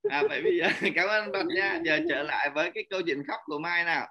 Vậy bây giờ cảm ơn Bạch nha. Giờ trở lại với cái câu chuyện khóc của Mai nào.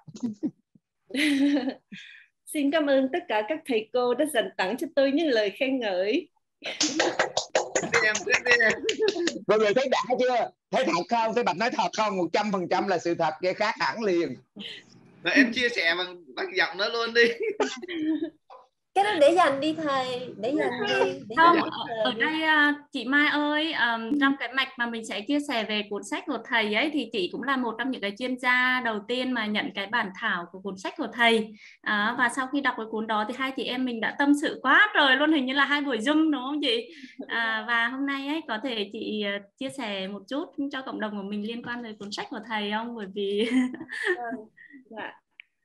Xin cảm ơn tất cả các thầy cô đã dành tặng cho tôi những lời khen ngợi. Đi em tiếp đi em. Mọi người thấy đã chưa? Thấy thật không? Thấy Bạch nói thật không? 100% là sự thật, cái khác hẳn liền. Rồi em chia sẻ bằng giọng nó luôn đi. Cái đó để dành đi thầy, để dành đi. Không, ở đây chị Mai ơi, trong cái mạch mà mình sẽ chia sẻ về cuốn sách của thầy ấy thì chị cũng là một trong những cái chuyên gia đầu tiên mà nhận cái bản thảo của cuốn sách của thầy. Và sau khi đọc cái cuốn đó thì hai chị em mình đã tâm sự quá trời luôn, hình như là 2 buổi Zoom đúng không chị? Và hôm nay ấy có thể chị chia sẻ một chút cho cộng đồng của mình liên quan tới cuốn sách của thầy không? Bởi vì Dạ.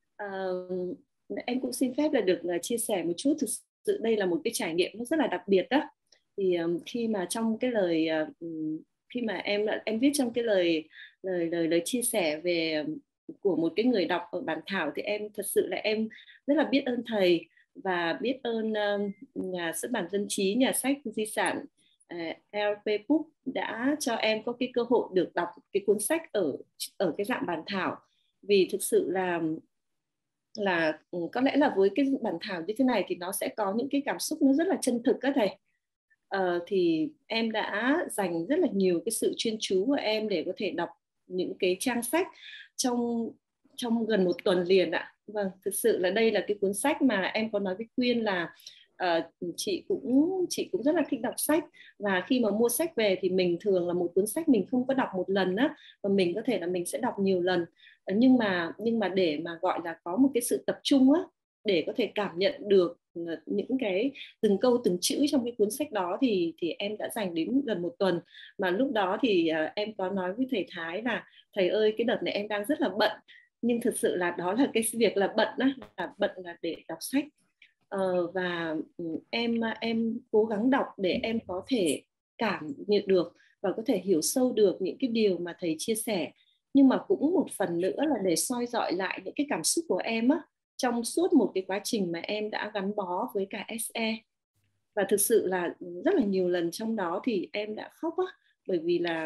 Em cũng xin phép là được chia sẻ một chút. Thực sự đây là một cái trải nghiệm nó rất là đặc biệt đó. Thì khi mà trong cái lời khi mà em viết trong cái lời chia sẻ về của một cái người đọc ở bản thảo, thì em thật sự là em rất là biết ơn thầy và biết ơn nhà xuất bản Dân Trí, nhà sách di sản LP Book đã cho em có cái cơ hội được đọc cái cuốn sách ở cái dạng bản thảo. Vì thực sự là có lẽ là với cái bản thảo như thế này thì nó sẽ có những cái cảm xúc nó rất là chân thực các thầy. Thì em đã dành rất là nhiều cái sự chuyên chú của em để có thể đọc những cái trang sách trong gần 1 tuần liền ạ. Vâng, thực sự là đây là cái cuốn sách mà em có nói với Quyên là chị cũng rất là thích đọc sách, và khi mà mua sách về thì mình thường là một cuốn sách mình không có đọc một lần á, và mình có thể là mình sẽ đọc nhiều lần. Nhưng mà để mà gọi là có một cái sự tập trung á, để có thể cảm nhận được những cái từng câu từng chữ trong cái cuốn sách đó thì em đã dành đến gần 1 tuần. Mà lúc đó thì em có nói với thầy Thái là thầy ơi, cái đợt này em đang rất là bận, nhưng thực sự là đó là cái việc là bận á, là bận là để đọc sách. Và em cố gắng đọc để em có thể cảm nhận được và có thể hiểu sâu được những cái điều mà thầy chia sẻ, nhưng mà cũng một phần nữa là để soi dọi lại những cái cảm xúc của em á, trong suốt một cái quá trình mà em đã gắn bó với cả SE. Và thực sự là rất là nhiều lần trong đó thì em đã khóc á, bởi vì là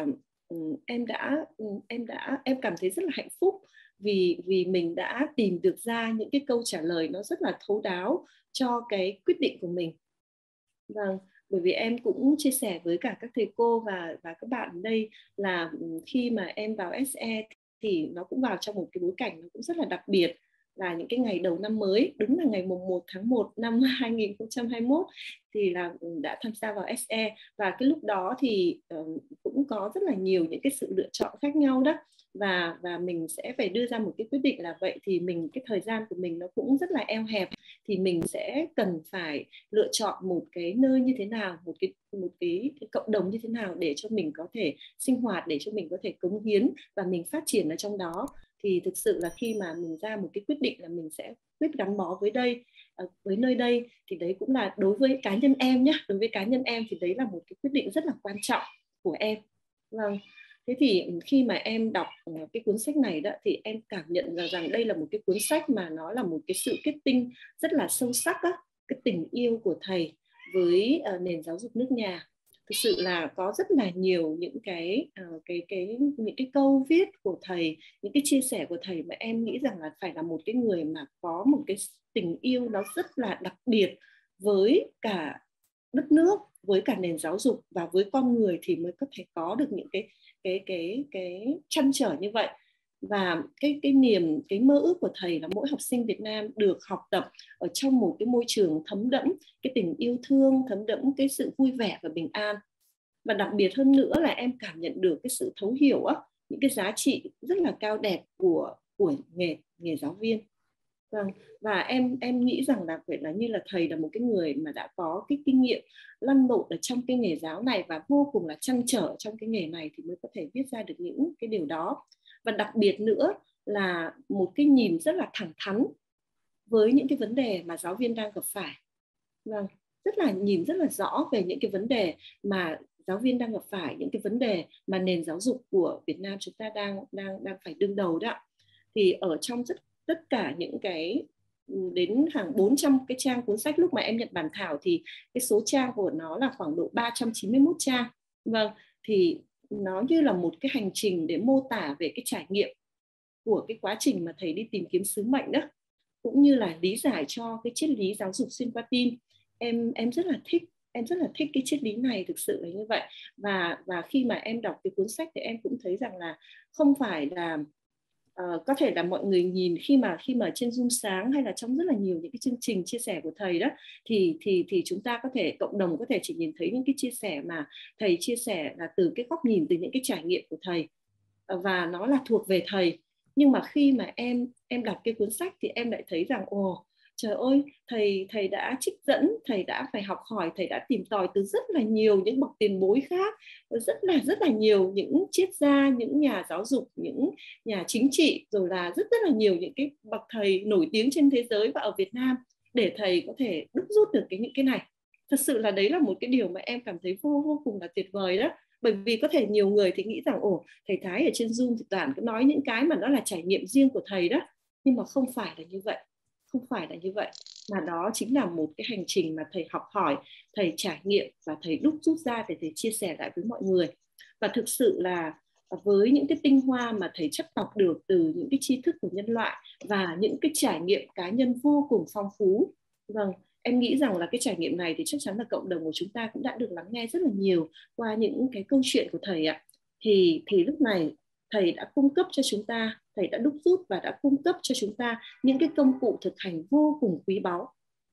em cảm thấy rất là hạnh phúc vì mình đã tìm được ra những cái câu trả lời nó rất là thấu đáo cho cái quyết định của mình. Vâng, bởi vì em cũng chia sẻ với cả các thầy cô và các bạn ở đây là khi mà em vào SE thì nó cũng vào trong một cái bối cảnh nó cũng rất là đặc biệt, là những cái ngày đầu năm mới, đúng là ngày mùng 1 tháng 1 năm 2021 thì là đã tham gia vào SE. Và cái lúc đó thì cũng có rất là nhiều những cái sự lựa chọn khác nhau đó, và mình sẽ phải đưa ra một cái quyết định là vậy thì cái thời gian của mình nó cũng rất là eo hẹp, thì mình sẽ cần phải lựa chọn một cái nơi như thế nào, một cái cộng đồng như thế nào để cho mình có thể sinh hoạt, để cho mình có thể cống hiến và mình phát triển ở trong đó. Thì thực sự là khi mà mình ra một cái quyết định là mình sẽ quyết gắn bó với nơi đây, thì đấy cũng là đối với cá nhân em nhé, đối với cá nhân em thì đấy là một cái quyết định rất là quan trọng của em. Vâng. Thế thì khi mà em đọc cái cuốn sách này đó thì em cảm nhận rằng đây là một cái cuốn sách mà nó là một cái sự kết tinh rất là sâu sắc á, cái tình yêu của thầy với nền giáo dục nước nhà. Thực sự là có rất là nhiều những những cái câu viết của thầy, những cái chia sẻ của thầy mà em nghĩ rằng là phải là một cái người mà có một cái tình yêu nó rất là đặc biệt với cả đất nước, với cả nền giáo dục và với con người thì mới có thể có được những cái trăn trở như vậy. Và cái mơ ước của thầy là mỗi học sinh Việt Nam được học tập ở trong một cái môi trường thấm đẫm cái tình yêu thương, thấm đẫm cái sự vui vẻ và bình an. Và đặc biệt hơn nữa là em cảm nhận được cái sự thấu hiểu á, những cái giá trị rất là cao đẹp của nghề giáo viên. Vâng. Và em nghĩ rằng là phải là như là thầy là một cái người mà đã có cái kinh nghiệm lăn lộn ở trong cái nghề giáo này và vô cùng là trăn trở trong cái nghề này thì mới có thể viết ra được những cái điều đó. Và đặc biệt nữa là một cái nhìn rất là thẳng thắn với những cái vấn đề mà giáo viên đang gặp phải. Vâng, nhìn rất là rõ về những cái vấn đề mà giáo viên đang gặp phải, những cái vấn đề mà nền giáo dục của Việt Nam chúng ta đang phải đương đầu đó. Thì ở trong tất cả những cái đến hàng 400 cái trang cuốn sách lúc mà em nhận bản thảo thì cái số trang của nó là khoảng độ 391 trang. Vâng, thì nó như là một cái hành trình để mô tả về cái trải nghiệm của cái quá trình mà thầy đi tìm kiếm sứ mệnh đó, cũng như là lý giải cho cái triết lý giáo dục xuyên qua tim. Em rất là thích, em rất là thích cái triết lý này, thực sự là như vậy. Và khi mà em đọc cái cuốn sách thì em cũng thấy rằng là không phải là có thể là mọi người nhìn khi mà trên Zoom sáng hay là trong rất là nhiều những cái chương trình chia sẻ của thầy đó, thì chúng ta có thể, cộng đồng có thể chỉ nhìn thấy những cái chia sẻ mà thầy chia sẻ là từ cái góc nhìn, từ những cái trải nghiệm của thầy, và nó là thuộc về thầy. Nhưng mà khi mà em đọc cái cuốn sách thì em lại thấy rằng ồ trời ơi, thầy đã trích dẫn, thầy đã phải học hỏi, thầy đã tìm tòi từ rất là nhiều những bậc tiền bối khác, rất là nhiều những triết gia, những nhà giáo dục, những nhà chính trị, rồi là rất là nhiều những cái bậc thầy nổi tiếng trên thế giới và ở Việt Nam, để thầy có thể đúc rút được những cái này. Thật sự là đấy là một cái điều mà em cảm thấy vô cùng là tuyệt vời đó. Bởi vì có thể nhiều người thì nghĩ rằng ồ, thầy Thái ở trên Zoom thì toàn cứ nói những cái mà nó là trải nghiệm riêng của thầy đó, nhưng mà không phải là như vậy, không phải là như vậy, mà đó chính là một cái hành trình mà thầy học hỏi, thầy trải nghiệm và thầy đúc rút ra để thầy chia sẻ lại với mọi người. Và thực sự là với những cái tinh hoa mà thầy chất lọc được từ những cái tri thức của nhân loại và những cái trải nghiệm cá nhân vô cùng phong phú, vâng, em nghĩ rằng là cái trải nghiệm này thì chắc chắn là cộng đồng của chúng ta cũng đã được lắng nghe rất là nhiều qua những cái câu chuyện của thầy ạ. Thì lúc này thầy đã cung cấp cho chúng ta, thầy đã đúc rút và đã cung cấp cho chúng ta những cái công cụ thực hành vô cùng quý báu.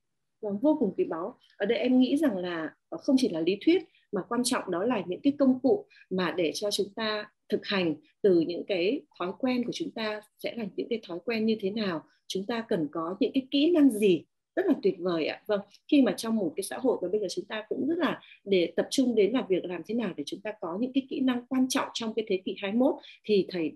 Vô cùng quý báu. Ở đây em nghĩ rằng là không chỉ là lý thuyết, mà quan trọng đó là những cái công cụ mà để cho chúng ta thực hành từ những cái thói quen của chúng ta sẽ là những cái thói quen như thế nào, chúng ta cần có những cái kỹ năng gì, rất là tuyệt vời ạ. Vâng, khi mà trong một cái xã hội và bây giờ chúng ta cũng rất là để tập trung đến là việc làm thế nào để chúng ta có những cái kỹ năng quan trọng trong cái thế kỷ 21, thì thầy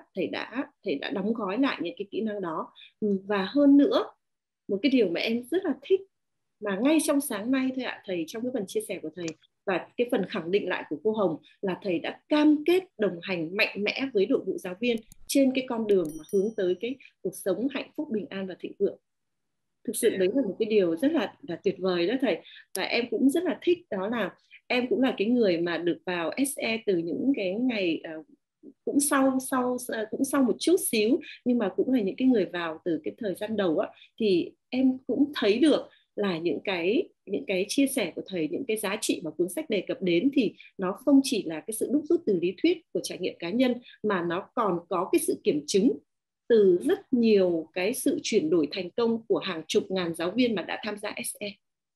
đã đóng gói lại những cái kỹ năng đó. Và hơn nữa, một cái điều mà em rất là thích mà ngay trong sáng nay thôi ạ, thầy trong cái phần chia sẻ của thầy và cái phần khẳng định lại của cô Hồng là thầy đã cam kết đồng hành mạnh mẽ với đội ngũ giáo viên trên cái con đường mà hướng tới cái cuộc sống hạnh phúc, bình an và thịnh vượng. Thực sự đấy là một cái điều rất là tuyệt vời đó thầy. Và em cũng rất là thích, đó là em cũng là cái người mà được vào SE từ những cái ngày cũng sau một chút xíu, nhưng mà cũng là những cái người vào từ cái thời gian đầu á, thì em cũng thấy được là những cái chia sẻ của thầy, những cái giá trị mà cuốn sách đề cập đến thì nó không chỉ là cái sự đúc rút từ lý thuyết của trải nghiệm cá nhân, mà nó còn có cái sự kiểm chứng từ rất nhiều cái sự chuyển đổi thành công của hàng chục ngàn giáo viên mà đã tham gia SE.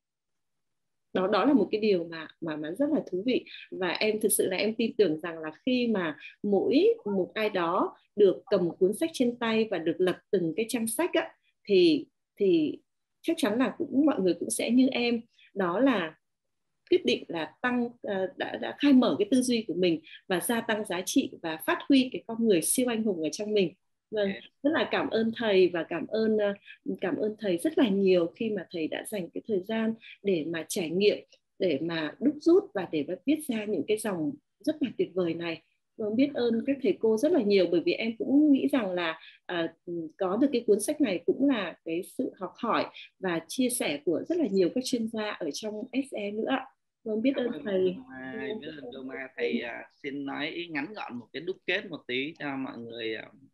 Đó là một cái điều mà rất là thú vị. Và em thực sự là em tin tưởng rằng là khi mà mỗi một ai đó được cầm cuốn sách trên tay và được lật từng cái trang sách á, thì chắc chắn là mọi người cũng sẽ như em, đó là quyết định là đã khai mở cái tư duy của mình và gia tăng giá trị và phát huy cái con người siêu anh hùng ở trong mình. Vâng, rất là cảm ơn thầy và cảm ơn thầy rất là nhiều khi mà thầy đã dành cái thời gian để mà trải nghiệm, để mà đúc rút và để mà viết ra những cái dòng rất là tuyệt vời này. Vâng, biết ơn các thầy cô rất là nhiều, bởi vì em cũng nghĩ rằng là có được cái cuốn sách này cũng là cái sự học hỏi và chia sẻ của rất là nhiều các chuyên gia ở trong SE nữa. Vâng, biết ơn thầy. Biết ơn cô Mai. Thầy xin nói ngắn gọn một cái đúc kết một tí cho mọi người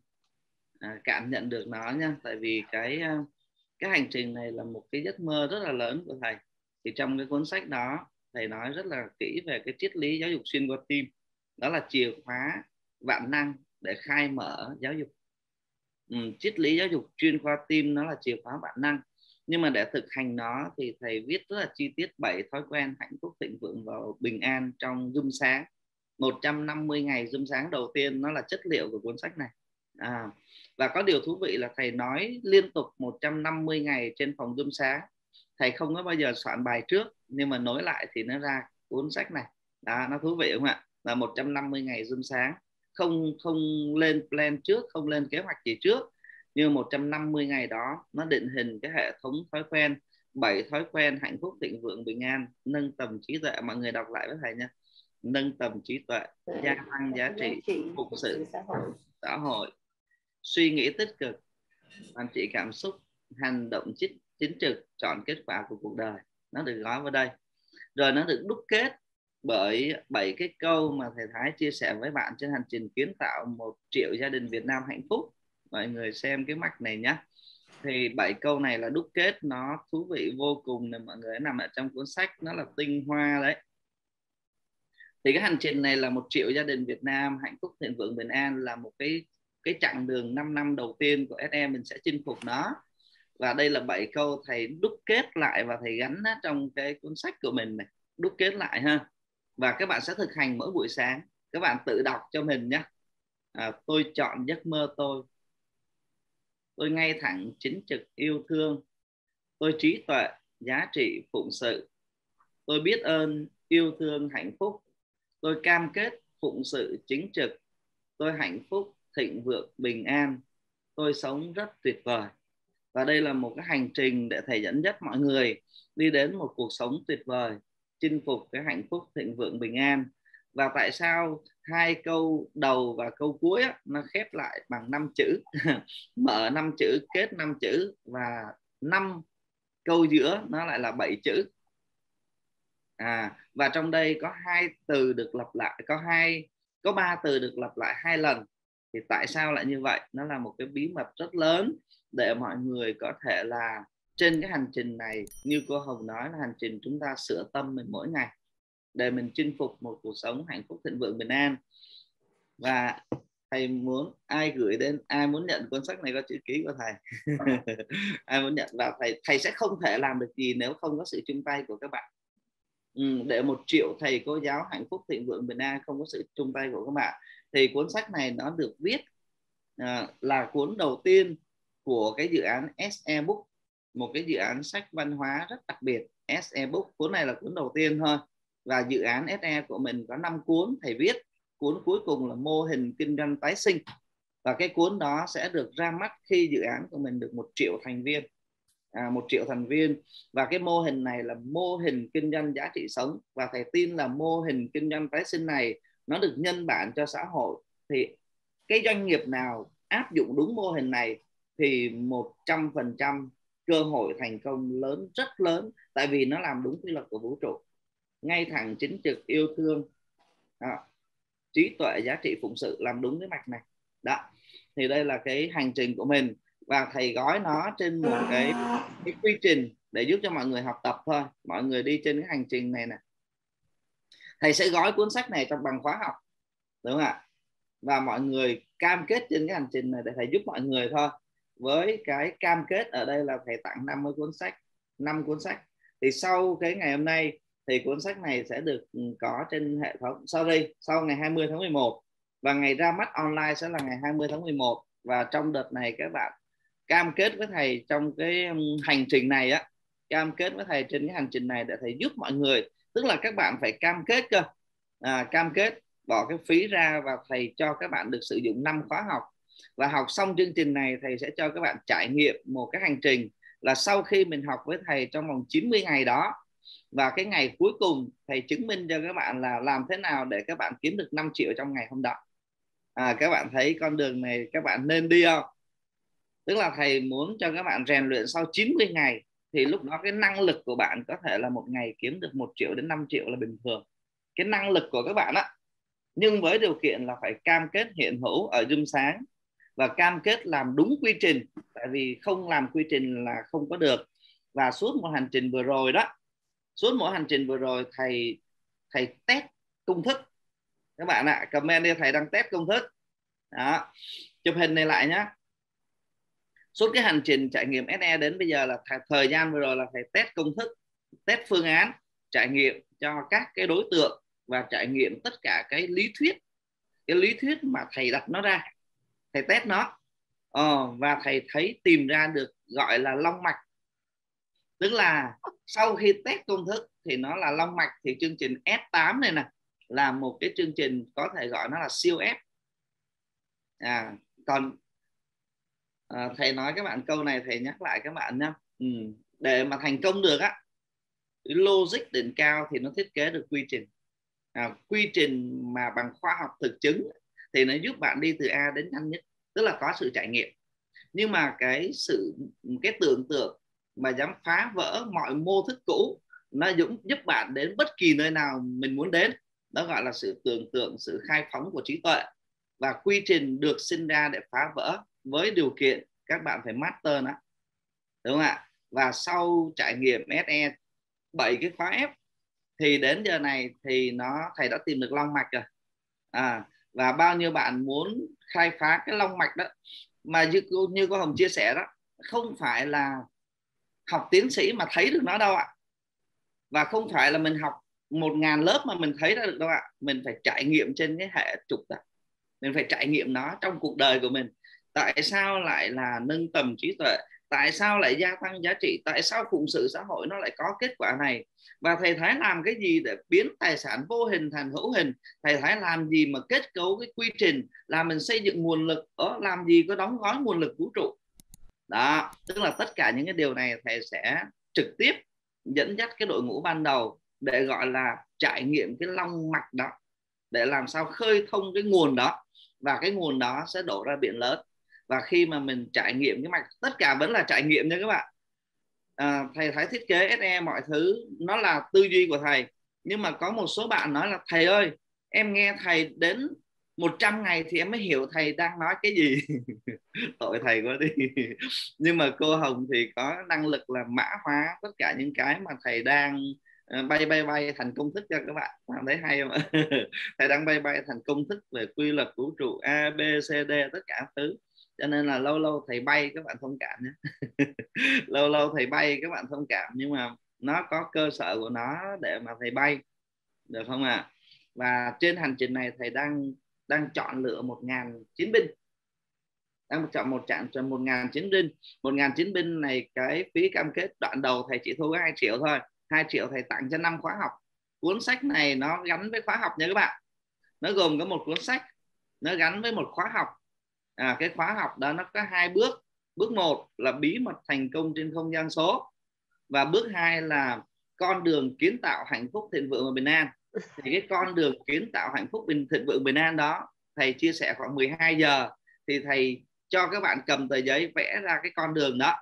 cảm nhận được nó nha. Tại vì cái hành trình này là một cái giấc mơ rất là lớn của thầy. Thì trong cái cuốn sách đó thầy nói rất là kỹ về cái triết lý giáo dục xuyên qua tim. Đó là chìa khóa vạn năng để khai mở giáo dục. Triết lý giáo dục chuyên khoa tim nó là chìa khóa vạn năng. Nhưng mà để thực hành nó thì thầy viết rất là chi tiết 7 thói quen hạnh phúc, thịnh vượng và bình an trong Zoom sáng. 150 ngày Zoom sáng đầu tiên nó là chất liệu của cuốn sách này. Và có điều thú vị là thầy nói liên tục 150 ngày trên phòng Zoom sáng. Thầy không có bao giờ soạn bài trước, nhưng mà nối lại thì nó ra cuốn sách này. Đó, nó thú vị không ạ? Là 150 ngày Zoom sáng, không lên plan trước, không lên kế hoạch gì trước, nhưng 150 ngày đó nó định hình cái hệ thống thói quen, 7 thói quen hạnh phúc, thịnh vượng, bình an, nâng tầm trí tuệ. Mọi người đọc lại với thầy nha. Nâng tầm trí tuệ, gia tăng giá trị, phục sự xã hội, suy nghĩ tích cực, quản trị cảm xúc, hành động chính trực, chọn kết quả của cuộc đời. Nó được gói vào đây. Rồi nó được đúc kết bởi 7 cái câu mà thầy Thái chia sẻ với bạn trên hành trình kiến tạo 1 triệu gia đình Việt Nam hạnh phúc. Mọi người xem cái mạch này nhé. Thì 7 câu này là đúc kết, nó thú vị vô cùng này mọi người, nằm ở trong cuốn sách, nó là tinh hoa đấy. Thì cái hành trình này là 1 triệu gia đình Việt Nam hạnh phúc, thịnh vượng, bình an, là một cái chặng đường 5 năm đầu tiên của SE mình sẽ chinh phục nó. Và đây là 7 câu thầy đúc kết lại và thầy gắn trong cái cuốn sách của mình này, đúc kết lại ha. Và các bạn sẽ thực hành mỗi buổi sáng. Các bạn tự đọc cho mình nhé. Tôi chọn giấc mơ tôi ngay thẳng, chính trực, yêu thương, tôi trí tuệ, giá trị, phụng sự, tôi biết ơn, yêu thương, hạnh phúc, tôi cam kết, phụng sự, chính trực, tôi hạnh phúc, thịnh vượng, bình an, tôi sống rất tuyệt vời. Và đây là một cái hành trình để thầy dẫn dắt mọi người đi đến một cuộc sống tuyệt vời, chinh phục cái hạnh phúc, thịnh vượng, bình an. Và tại sao 2 câu đầu và câu cuối á, nó khép lại bằng 5 chữ mở 5 chữ, kết 5 chữ, và 5 câu giữa nó lại là 7 chữ. Và trong đây có 2 từ được lặp lại, có 3 từ được lặp lại 2 lần. Thì tại sao lại như vậy? Nó là một cái bí mật rất lớn để mọi người có thể là trên cái hành trình này, như cô Hồng nói, là hành trình chúng ta sửa tâm mình mỗi ngày để mình chinh phục một cuộc sống hạnh phúc, thịnh vượng, bình an. Và thầy muốn ai gửi đến, ai muốn nhận cuốn sách này có chữ ký của thầy ai muốn nhận, và thầy sẽ không thể làm được gì nếu không có sự chung tay của các bạn. Để 1 triệu thầy cô giáo hạnh phúc, thịnh vượng, bình an không có sự chung tay của các bạn thì cuốn sách này nó được viết là cuốn đầu tiên của cái dự án SE Book, một cái dự án sách văn hóa rất đặc biệt. SE Book, cuốn này là cuốn đầu tiên thôi. Và dự án SE của mình có 5 cuốn thầy viết. Cuốn cuối cùng là mô hình kinh doanh tái sinh, và cái cuốn đó sẽ được ra mắt khi dự án của mình được 1 triệu thành viên. 1 triệu thành viên. Và cái mô hình này là mô hình kinh doanh giá trị sống, và thầy tin là mô hình kinh doanh tái sinh này nó được nhân bản cho xã hội. Thì cái doanh nghiệp nào áp dụng đúng mô hình này thì 100% cơ hội thành công lớn, rất lớn, tại vì nó làm đúng quy luật của vũ trụ. Ngay thẳng, chính trực, yêu thương, trí tuệ, giá trị, phụng sự, làm đúng cái mạch này đó. Thì đây là cái hành trình của mình, và thầy gói nó trên một cái quy trình để giúp cho mọi người học tập thôi. Mọi người đi trên cái hành trình này nè, thầy sẽ gói cuốn sách này trong bằng khóa học, đúng không ạ? Và mọi người cam kết trên cái hành trình này để thầy giúp mọi người thôi. Với cái cam kết ở đây là thầy tặng 50 cuốn sách, 5 cuốn sách. Thì sau cái ngày hôm nay thì cuốn sách này sẽ được có trên hệ thống, sau ngày 20 tháng 11, và ngày ra mắt online sẽ là ngày 20 tháng 11. Và trong đợt này các bạn cam kết với thầy trong cái hành trình này á, cam kết với thầy trên cái hành trình này để thầy giúp mọi người. Tức là các bạn phải cam kết cơ, cam kết bỏ cái phí ra, và thầy cho các bạn được sử dụng 5 khóa học. Và học xong chương trình này thầy sẽ cho các bạn trải nghiệm một cái hành trình là sau khi mình học với thầy trong vòng 90 ngày đó, và cái ngày cuối cùng thầy chứng minh cho các bạn là làm thế nào để các bạn kiếm được 5 triệu trong ngày hôm đó. Các bạn thấy con đường này các bạn nên đi không? Tức là thầy muốn cho các bạn rèn luyện sau 90 ngày thì lúc đó cái năng lực của bạn có thể là một ngày kiếm được 1 triệu đến 5 triệu là bình thường. Cái năng lực của các bạn á, nhưng với điều kiện là phải cam kết hiện hữu ở Zoom sáng và cam kết làm đúng quy trình, tại vì không làm quy trình là không có được. Và suốt một hành trình vừa rồi đó, thầy test công thức. Các bạn ạ, comment đi, thầy đang test công thức đó. Chụp hình này lại nhé. Suốt cái hành trình trải nghiệm SE đến bây giờ là thời gian vừa rồi là thầy test công thức, test phương án, trải nghiệm cho các cái đối tượng, và trải nghiệm tất cả cái lý thuyết mà thầy đặt nó ra, thầy test nó. Và thầy thấy tìm ra được gọi là long mạch. Tức là sau khi test công thức thì nó là long mạch. Thì chương trình S8 này nè là một cái chương trình có thể gọi nó là siêu F. Còn thầy nói các bạn câu này, thầy nhắc lại các bạn nhé. Để mà thành công được á, logic đỉnh cao thì nó thiết kế được quy trình. Quy trình mà bằng khoa học thực chứng thì nó giúp bạn đi từ A đến nhanh nhất, tức là có sự trải nghiệm. Nhưng mà cái tưởng tượng mà dám phá vỡ mọi mô thức cũ nó giúp bạn đến bất kỳ nơi nào mình muốn đến. Đó gọi là sự tưởng tượng, sự khai phóng của trí tuệ. Và quy trình được sinh ra để phá vỡ, với điều kiện các bạn phải master nó, đúng không ạ? Và sau trải nghiệm SE 7 cái khóa F thì đến giờ này thì thầy đã tìm được long mạch rồi. Và bao nhiêu bạn muốn khai phá cái long mạch đó, mà như cô Hồng chia sẻ đó, không phải là học tiến sĩ mà thấy được nó đâu ạ. Và không phải là mình học 1000 lớp mà mình thấy ra được đâu ạ. Mình phải trải nghiệm trên cái hệ trục đó. Mình phải trải nghiệm nó trong cuộc đời của mình. Tại sao lại là nâng tầm trí tuệ? Tại sao lại gia tăng giá trị? Tại sao phụng sự xã hội nó lại có kết quả này? Và thầy Thái làm cái gì để biến tài sản vô hình thành hữu hình? Thầy Thái làm gì mà kết cấu cái quy trình, là mình xây dựng nguồn lực, làm gì có đóng gói nguồn lực vũ trụ. Đó, tức là tất cả những cái điều này thầy sẽ trực tiếp dẫn dắt cái đội ngũ ban đầu để gọi là trải nghiệm cái long mạch đó, để làm sao khơi thông cái nguồn đó, và cái nguồn đó sẽ đổ ra biển lớn. Và khi mà mình trải nghiệm cái mạch, tất cả vẫn là trải nghiệm nha các bạn. Thầy Thái thiết kế SE mọi thứ nó là tư duy của thầy, nhưng mà có một số bạn nói là thầy ơi, em nghe thầy đến 100 ngày thì em mới hiểu thầy đang nói cái gì. Tội thầy quá đi. Nhưng mà cô Hồng thì có năng lực là mã hóa tất cả những cái mà thầy đang bay thành công thức cho các bạn. Bạn thấy hay không ạ? Thầy đang bay thành công thức về quy luật vũ trụ A, B, C, D, tất cả thứ. Cho nên là lâu lâu thầy bay các bạn thông cảm nhé. Lâu lâu thầy bay các bạn thông cảm, nhưng mà nó có cơ sở của nó để mà thầy bay, được không ạ? Và trên hành trình này thầy đang chọn lựa 1000 chiến binh, đang chọn 1000 chiến binh. 1000 chiến binh này cái phí cam kết đoạn đầu thầy chỉ thu 2 triệu thôi. 2 triệu thầy tặng cho 5 khóa học. Cuốn sách này nó gắn với khóa học nha các bạn. Nó gồm có một cuốn sách, nó gắn với một khóa học. Cái khóa học đó nó có 2 bước. Bước 1 là bí mật thành công trên không gian số, và bước 2 là con đường kiến tạo hạnh phúc, thịnh vượng và bình an. Thì cái con đường kiến tạo hạnh phúc, thịnh vượng, bình an đó thầy chia sẻ khoảng 12 giờ, thì thầy cho các bạn cầm tờ giấy vẽ ra cái con đường đó.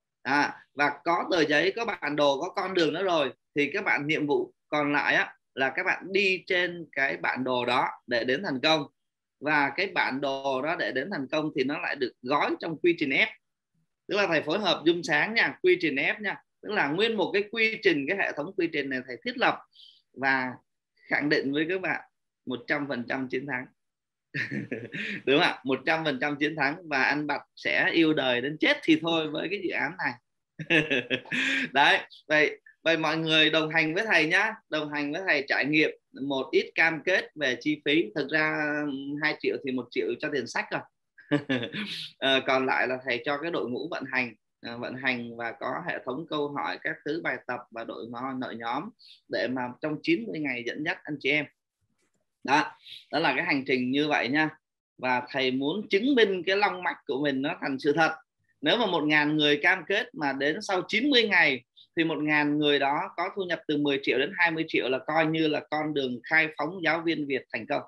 Và có tờ giấy, có bản đồ, có con đường đó rồi, thì các bạn nhiệm vụ còn lại á, là các bạn đi trên cái bản đồ đó để đến thành công. Và cái bản đồ đó để đến thành công thì nó lại được gói trong quy trình F. Tức là thầy phối hợp Dung Sáng nha, quy trình F nha. Tức là nguyên một cái quy trình, cái hệ thống quy trình này thầy thiết lập và khẳng định với các bạn 100% chiến thắng. Đúng không ạ? 100% chiến thắng, và anh Bạch sẽ yêu đời đến chết thì thôi với cái dự án này. Đấy, vậy mọi người đồng hành với thầy nhá, đồng hành với thầy trải nghiệm một ít cam kết về chi phí. Thực ra 2 triệu thì 1 triệu cho tiền sách rồi. Còn lại là thầy cho cái đội ngũ vận hành và có hệ thống câu hỏi, các thứ bài tập và nội nhóm để mà trong 90 ngày dẫn dắt anh chị em. Đó là cái hành trình như vậy nha. Và thầy muốn chứng minh cái long mạch của mình nó thành sự thật. Nếu mà 1000 người cam kết mà đến sau 90 ngày thì 1000 người đó có thu nhập từ 10 triệu đến 20 triệu là coi như là con đường khai phóng giáo viên Việt thành công.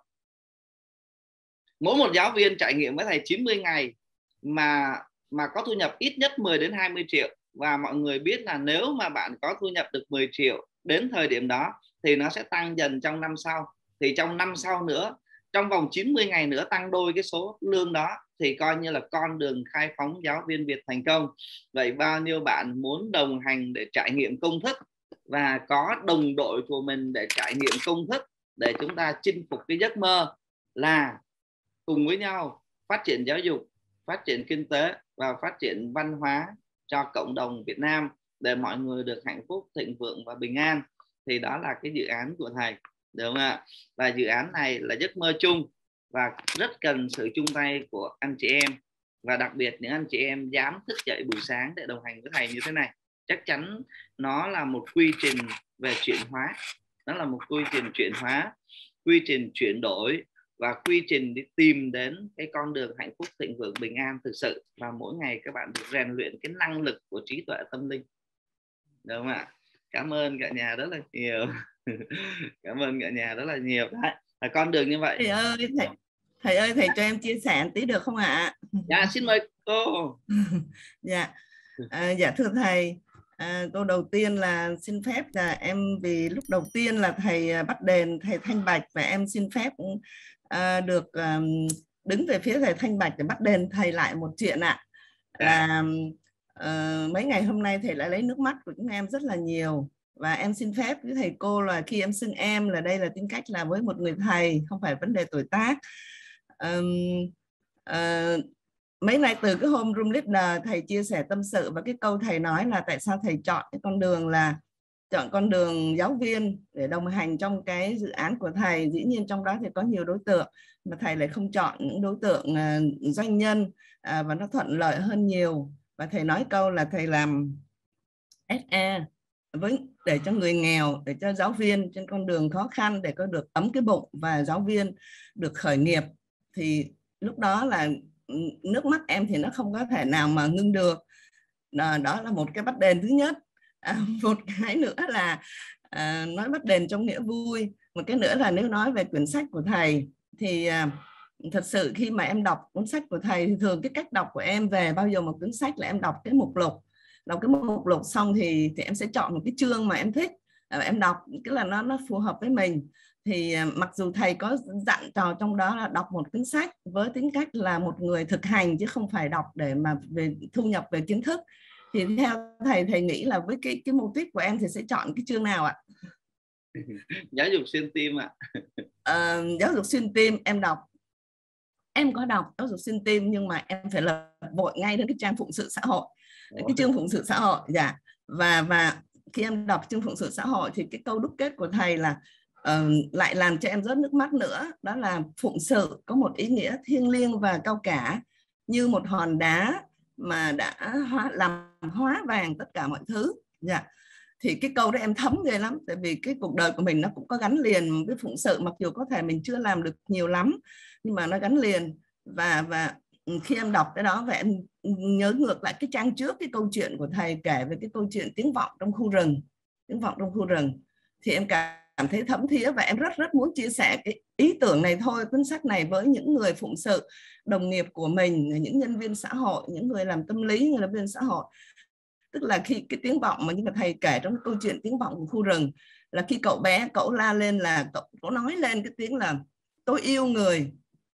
Mỗi một giáo viên trải nghiệm với thầy 90 ngày mà có thu nhập ít nhất 10 đến 20 triệu. Và mọi người biết là nếu mà bạn có thu nhập được 10 triệu đến thời điểm đó thì nó sẽ tăng dần trong năm sau. Thì trong năm sau nữa, trong vòng 90 ngày nữa tăng đôi cái số lương đó, thì coi như là con đường khai phóng giáo viên Việt thành công. Vậy bao nhiêu bạn muốn đồng hành để trải nghiệm công thức, và có đồng đội của mình để trải nghiệm công thức, để chúng ta chinh phục cái giấc mơ là cùng với nhau phát triển giáo dục, phát triển kinh tế và phát triển văn hóa cho cộng đồng Việt Nam, để mọi người được hạnh phúc, thịnh vượng và bình an. Thì đó là cái dự án của thầy, được không ạ? Và dự án này là giấc mơ chung và rất cần sự chung tay của anh chị em, và đặc biệt những anh chị em dám thức dậy buổi sáng để đồng hành với thầy như thế này. Chắc chắn nó là một quy trình về chuyển hóa, nó là một quy trình chuyển hóa, quy trình chuyển đổi, và quy trình đi tìm đến cái con đường hạnh phúc, thịnh vượng, bình an thực sự. Và mỗi ngày các bạn được rèn luyện cái năng lực của trí tuệ tâm linh, được không ạ? Cảm ơn cả nhà rất là nhiều. Cảm ơn cả nhà rất là nhiều. Đấy là con đường như vậy. Thầy ơi, thầy cho em chia sẻ một tí được không ạ? Dạ, xin mời cô. Dạ, thưa thầy, Câu đầu tiên là xin phép là em, vì lúc đầu tiên là thầy bắt đền thầy Thanh Bạch, và em xin phép được đứng về phía thầy Thanh Bạch để bắt đền thầy lại một chuyện ạ. Là mấy ngày hôm nay thầy đã lấy nước mắt của chúng em rất là nhiều, và em xin phép với thầy cô là khi em xưng em là đây là tính cách là với một người thầy, không phải vấn đề tuổi tác. Mấy ngày từ cái hôm room leader thầy chia sẻ tâm sự, và cái câu thầy nói là tại sao thầy chọn cái con đường là chọn con đường giáo viên để đồng hành trong cái dự án của thầy. Dĩ nhiên trong đó thì có nhiều đối tượng, mà thầy lại không chọn những đối tượng doanh nhân, và nó thuận lợi hơn nhiều. Và thầy nói câu là thầy làm SE để cho người nghèo, để cho giáo viên trên con đường khó khăn để có được ấm cái bụng, và giáo viên được khởi nghiệp. Thì lúc đó là nước mắt em thì nó không có thể nào mà ngưng được. Đó là một cái bắt đền thứ nhất. Một cái nữa là nói bắt đền trong nghĩa vui. Một cái nữa là nếu nói về quyển sách của thầy thì thật sự khi mà em đọc cuốn sách của thầy thì thường cái cách đọc của em về bao giờ một cuốn sách là em đọc cái mục lục. Đọc cái mục lục xong thì em sẽ chọn một cái chương mà em thích, em đọc cái là nó phù hợp với mình. Thì mặc dù thầy có dặn trò trong đó là đọc một cuốn sách với tính cách là một người thực hành chứ không phải đọc để mà về thu nhập về kiến thức, thì theo thầy nghĩ là với cái mục đích của em thì sẽ chọn cái chương nào ạ? Giáo dục xuyên tim ạ. Giáo dục xuyên tim em đọc. Em có đọc giáo dục xuyên tim, nhưng mà em phải lật vội ngay đến cái trang phụng sự xã hội, cái chương phụng sự xã hội. Dạ. Và khi em đọc chương phụng sự xã hội thì cái câu đúc kết của thầy là lại làm cho em rớt nước mắt nữa. Đó là phụng sự có một ý nghĩa thiêng liêng và cao cả, như một hòn đá mà đã làm hóa vàng tất cả mọi thứ. Dạ. Thì cái câu đó em thấm ghê lắm, tại vì cái cuộc đời của mình nó cũng có gắn liền với phụng sự, mặc dù có thể mình chưa làm được nhiều lắm nhưng mà nó gắn liền. Và khi em đọc cái đó và em nhớ ngược lại cái trang trước, cái câu chuyện của thầy kể về cái câu chuyện tiếng vọng trong khu rừng, tiếng vọng trong khu rừng, thì em cảm thấy thấm thía, và em rất muốn chia sẻ cái ý tưởng này thôi, cuốn sách này với những người phụng sự, đồng nghiệp của mình, những nhân viên xã hội, những người làm tâm lý, những nhân viên xã hội. Tức là khi cái tiếng vọng mà như mà thầy kể trong câu chuyện tiếng vọng của khu rừng, là khi cậu bé cậu la lên là cậu nói lên cái tiếng là tôi yêu người,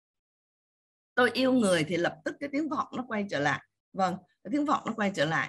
tôi yêu người, thì lập tức cái tiếng vọng nó quay trở lại. Vâng, cái tiếng vọng nó quay trở lại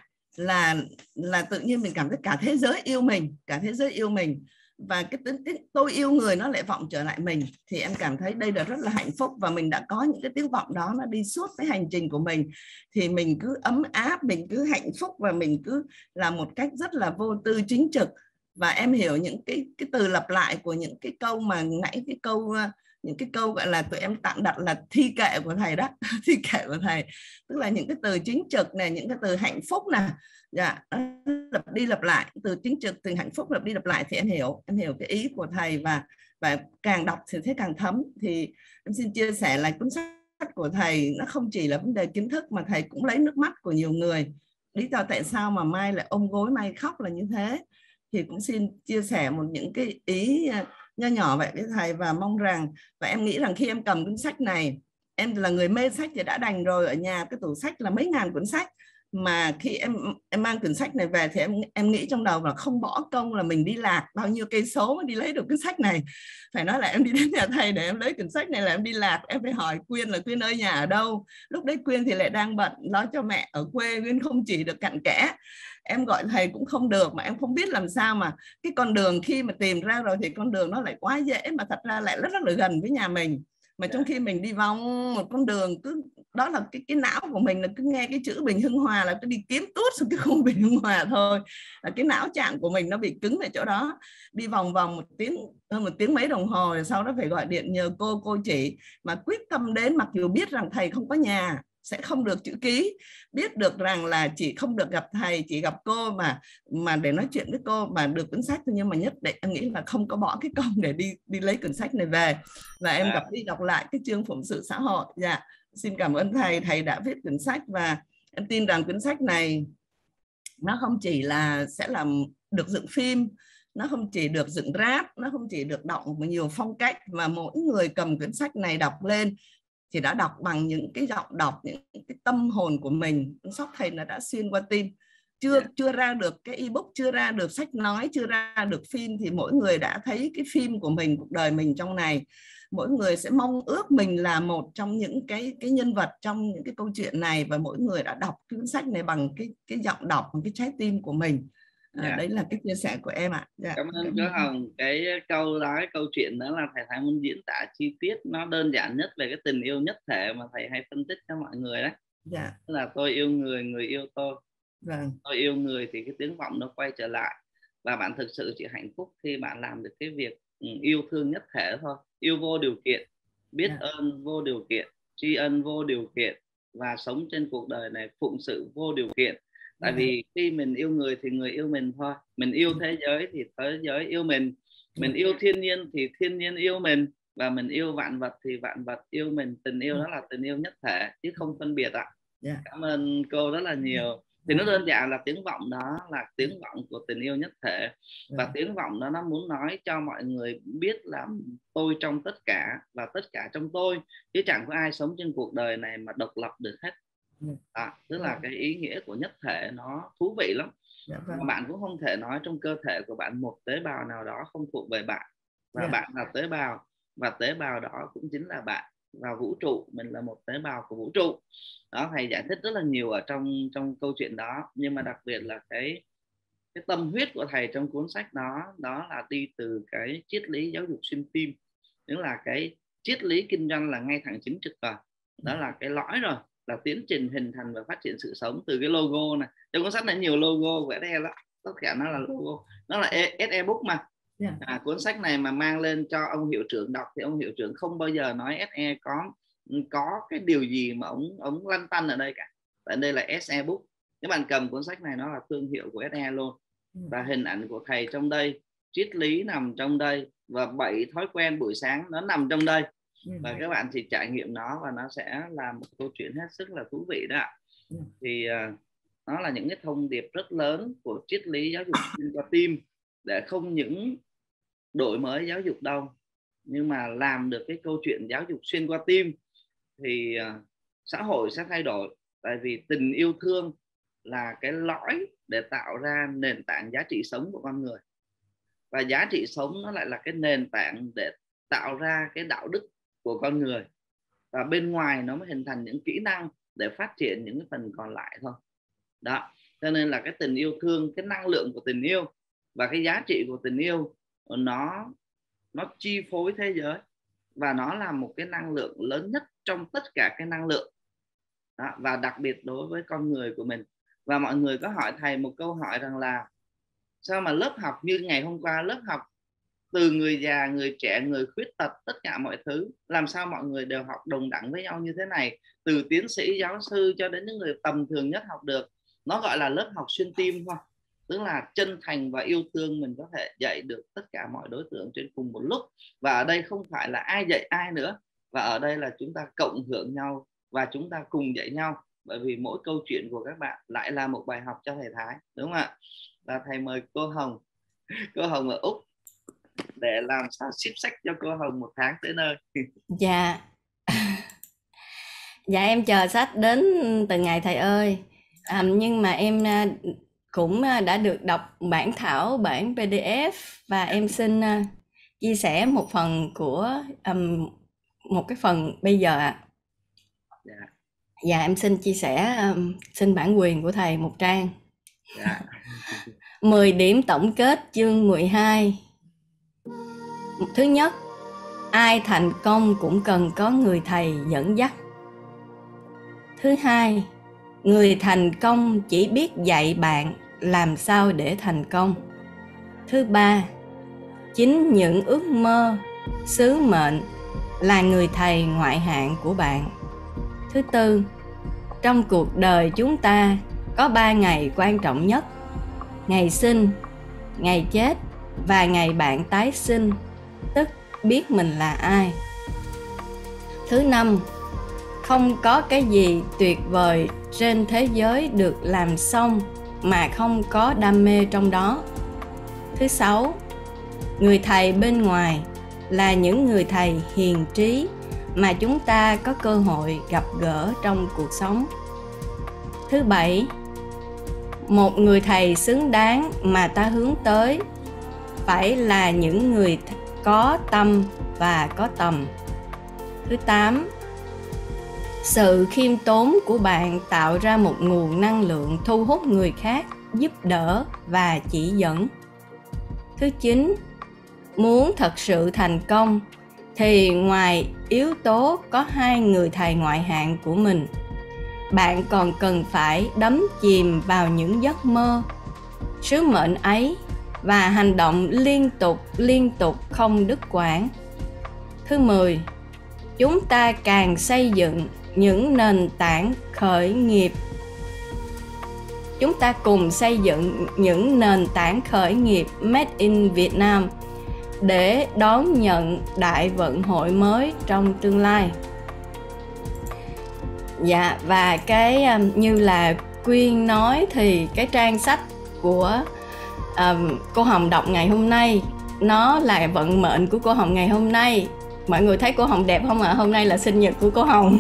là tự nhiên mình cảm thấy cả thế giới yêu mình, cả thế giới yêu mình, và cái tiếng tôi yêu người nó lại vọng trở lại mình. Thì em cảm thấy đây là rất là hạnh phúc, và mình đã có những cái tiếng vọng đó nó đi suốt cái hành trình của mình, thì mình cứ ấm áp, mình cứ hạnh phúc, và mình cứ làm một cách rất là vô tư chính trực. Và em hiểu những cái từ lặp lại của những cái câu mà nãy cái câu, những cái câu gọi là tụi em tạm đặt là thi kệ của thầy đó. Thi kệ của thầy tức là những cái từ chính trực này, những cái từ hạnh phúc nè, dạ, lặp đi lặp lại, từ chính trực, từ hạnh phúc lặp đi lặp lại, thì em hiểu cái ý của thầy, và càng đọc thì thấy càng thấm. Thì em xin chia sẻ là cuốn sách của thầy nó không chỉ là vấn đề kiến thức, mà thầy cũng lấy nước mắt của nhiều người. Lý do tại sao mà Mai lại ôm gối Mai khóc là như thế, thì cũng xin chia sẻ những cái ý nho nhỏ vậy với thầy, và mong rằng, và em nghĩ rằng khi em cầm cuốn sách này, em là người mê sách thì đã đành rồi, ở nhà cái tủ sách là mấy ngàn cuốn sách, mà khi em mang cuốn sách này về thì em nghĩ trong đầu là không bỏ công là mình đi lạc bao nhiêu cây số mới đi lấy được cuốn sách này. Phải nói là em đi đến nhà thầy để em lấy cuốn sách này là em đi lạc, em phải hỏi Quyên là Quyên ơi nhà ở đâu. Lúc đấy Quyên thì lại đang bận nói cho mẹ ở quê, Quyên không chỉ được cặn kẽ, em gọi thầy cũng không được, mà em không biết làm sao mà cái con đường khi mà tìm ra rồi thì con đường nó lại quá dễ, mà thật ra lại rất là gần với nhà mình. Mà trong khi mình đi vòng một con đường, cứ đó là cái não của mình là cứ nghe cái chữ Bình Hưng Hòa là cứ đi kiếm tuốt xuống cái khung Bình Hưng Hòa thôi, là cái não trạng của mình nó bị cứng ở chỗ đó. Đi vòng vòng một tiếng mấy đồng hồ, rồi sau đó phải gọi điện nhờ cô chỉ, mà quyết tâm đến, mặc dù biết rằng thầy không có nhà, sẽ không được chữ ký, biết được rằng là chỉ không được gặp thầy, chỉ gặp cô mà để nói chuyện với cô mà được cuốn sách thôi. Nhưng mà nhất định em nghĩ là không có bỏ cái công để đi lấy cuốn sách này về, và em gặp đi đọc lại cái chương phụng sự xã hội. Dạ, xin cảm ơn thầy đã viết cuốn sách, và em tin rằng cuốn sách này nó không chỉ là sẽ làm được dựng phim, nó không chỉ được dựng rap, nó không chỉ được đọc nhiều phong cách, mà mỗi người cầm cuốn sách này đọc lên thì đã đọc bằng những cái giọng đọc, những cái tâm hồn của mình. Sóc thầy nó đã xuyên qua tim, chưa ra được cái ebook, chưa ra được sách nói, chưa ra được phim, thì mỗi người đã thấy cái phim của mình, cuộc đời mình trong này. Mỗi người sẽ mong ước mình là một trong những cái nhân vật trong những cái câu chuyện này, và mỗi người đã đọc cuốn sách này bằng cái giọng đọc, bằng cái trái tim của mình. Đấy là cái chia sẻ của em ạ. Cảm ơn cô Hồng. Cái câu chuyện đó là thầy Thái muốn diễn tả chi tiết, nó đơn giản nhất về cái tình yêu nhất thể mà thầy hay phân tích cho mọi người đấy. Tức là tôi yêu người, người yêu tôi. Tôi yêu người thì cái tiếng vọng nó quay trở lại, và bạn thực sự chỉ hạnh phúc khi bạn làm được cái việc yêu thương nhất thể thôi. Yêu vô điều kiện, biết ơn vô điều kiện, tri ân vô điều kiện, và sống trên cuộc đời này phụng sự vô điều kiện. Tại vì khi mình yêu người thì người yêu mình thôi. Mình yêu thế giới thì thế giới yêu mình. Mình yêu thiên nhiên thì thiên nhiên yêu mình. Và mình yêu vạn vật thì vạn vật yêu mình. Tình yêu đó là tình yêu nhất thể chứ không phân biệt ạ. Cảm ơn cô rất là nhiều. Thì nó đơn giản là tiếng vọng đó là tiếng vọng của tình yêu nhất thể. Và tiếng vọng đó nó muốn nói cho mọi người biết là tôi trong tất cả và tất cả trong tôi, chứ chẳng có ai sống trên cuộc đời này mà độc lập được hết. Tức là cái ý nghĩa của nhất thể nó thú vị lắm. Mà bạn cũng không thể nói trong cơ thể của bạn một tế bào nào đó không thuộc về bạn, và bạn là tế bào, và tế bào đó cũng chính là bạn. Và vũ trụ, mình là một tế bào của vũ trụ. Đó, thầy giải thích rất là nhiều ở trong câu chuyện đó. Nhưng mà đặc biệt là cái tâm huyết của thầy trong cuốn sách đó, đó là đi từ cái triết lý giáo dục xuyên tim. Tức là cái triết lý kinh doanh là ngay thẳng chính trực rồi. Đó là cái lõi rồi, là tiến trình hình thành và phát triển sự sống. Từ cái logo này, trong cuốn sách này nhiều logo vẽ đen lắm, tất cả nó là logo, nó là SE book mà. Cuốn sách này mà mang lên cho ông hiệu trưởng đọc thì ông hiệu trưởng không bao giờ nói SE có cái điều gì mà ông lăn tăn ở đây cả. Tại đây là SE book. Nếu bạn cầm cuốn sách này, nó là thương hiệu của SE luôn. Và hình ảnh của thầy trong đây, triết lý nằm trong đây, và 7 thói quen buổi sáng nó nằm trong đây. Và các bạn chỉ trải nghiệm nó, và nó sẽ là một câu chuyện hết sức là thú vị đó. Thì nó là những cái thông điệp rất lớn của triết lý giáo dục xuyên qua tim, để không những đổi mới giáo dục đâu, nhưng mà làm được cái câu chuyện giáo dục xuyên qua tim thì xã hội sẽ thay đổi. Tại vì tình yêu thương là cái lõi để tạo ra nền tảng giá trị sống của con người, và giá trị sống nó lại là cái nền tảng để tạo ra cái đạo đức của con người, và bên ngoài nó mới hình thành những kỹ năng để phát triển những cái phần còn lại thôi. Đó, cho nên là cái tình yêu thương, cái năng lượng của tình yêu và cái giá trị của tình yêu, nó chi phối thế giới, và nó là một cái năng lượng lớn nhất trong tất cả cái năng lượng. Đó, và đặc biệt đối với con người của mình. Và mọi người có hỏi thầy một câu hỏi rằng là sao mà lớp học như ngày hôm qua, lớp học từ người già, người trẻ, người khuyết tật, tất cả mọi thứ, làm sao mọi người đều học đồng đẳng với nhau như thế này, từ tiến sĩ, giáo sư cho đến những người tầm thường nhất học được. Nó gọi là lớp học xuyên tim thôi. Tức là chân thành và yêu thương, mình có thể dạy được tất cả mọi đối tượng trên cùng một lúc. Và ở đây không phải là ai dạy ai nữa, và ở đây là chúng ta cộng hưởng nhau và chúng ta cùng dạy nhau. Bởi vì mỗi câu chuyện của các bạn lại là một bài học cho thầy Thái, đúng không ạ? Và thầy mời cô Hồng ở Úc để làm sao ship sách cho cô Hồng 1 tháng tới nơi. Dạ em chờ sách đến từng ngày thầy ơi. Nhưng mà em cũng đã được đọc bản thảo, bản PDF, và em xin chia sẻ một phần của một cái phần bây giờ ạ. Dạ em xin chia sẻ, xin bản quyền của thầy 1 trang. 10 điểm tổng kết chương 12. Thứ nhất, ai thành công cũng cần có người thầy dẫn dắt. Thứ hai, người thành công chỉ biết dạy bạn làm sao để thành công. Thứ ba, chính những ước mơ, sứ mệnh là người thầy ngoại hạng của bạn. Thứ tư, trong cuộc đời chúng ta có 3 ngày quan trọng nhất: ngày sinh, ngày chết và ngày bạn tái sinh, tức biết mình là ai. Thứ năm, không có cái gì tuyệt vời trên thế giới được làm xong mà không có đam mê trong đó. Thứ sáu, người thầy bên ngoài là những người thầy hiền trí mà chúng ta có cơ hội gặp gỡ trong cuộc sống. Thứ bảy, Một người thầy xứng đáng mà ta hướng tới phải là những người có tâm và có tầm. Thứ 8, sự khiêm tốn của bạn tạo ra một nguồn năng lượng thu hút người khác, giúp đỡ và chỉ dẫn. Thứ 9, muốn thật sự thành công thì ngoài yếu tố có 2 người thầy ngoại hạng của mình, bạn còn cần phải đắm chìm vào những giấc mơ, sứ mệnh ấy và hành động liên tục không đứt quãng. Thứ 10, chúng ta càng xây dựng những nền tảng khởi nghiệp. Chúng ta cùng xây dựng những nền tảng khởi nghiệp Made in Việt Nam để đón nhận đại vận hội mới trong tương lai. Dạ, và cái như là Quyên nói thì cái trang sách của cô Hồng đọc ngày hôm nay, nó là vận mệnh của cô Hồng ngày hôm nay. Mọi người thấy cô Hồng đẹp không ạ? Hôm nay là sinh nhật của cô Hồng.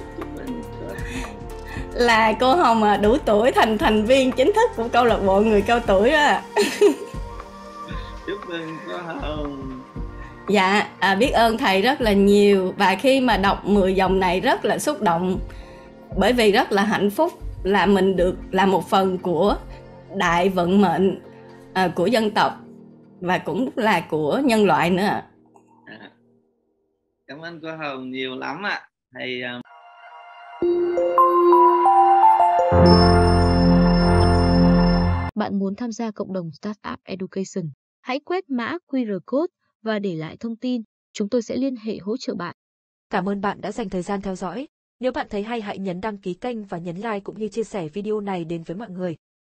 Là cô Hồng đủ tuổi thành thành viên chính thức của câu lạc bộ người cao tuổi đó. Chúc mừng cô Hồng. Dạ, biết ơn thầy rất là nhiều. Và khi mà đọc 10 dòng này rất là xúc động, bởi vì rất là hạnh phúc là mình được là một phần của đại vận mệnh của dân tộc và cũng là của nhân loại nữa ạ. Cảm ơn cô Hồng nhiều lắm ạ. Thầy Bạn muốn tham gia cộng đồng Startup Education? Hãy quét mã QR code và để lại thông tin. Chúng tôi sẽ liên hệ hỗ trợ bạn. Cảm ơn bạn đã dành thời gian theo dõi. Nếu bạn thấy hay hãy nhấn đăng ký kênh và nhấn like cũng như chia sẻ video này đến với mọi người.